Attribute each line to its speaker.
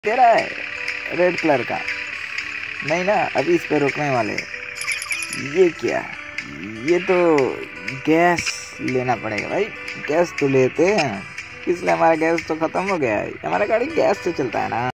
Speaker 1: दे रहा है red colour का। नहीं ना, अभी इस पे रोकने वाले। ये क्या, ये तो गैस लेना पड़ेगा भाई। गैस तो लेते हैं, इसलिए हमारा गैस तो खत्म हो गया है। हमारा गाड़ी गैस से चलता है ना।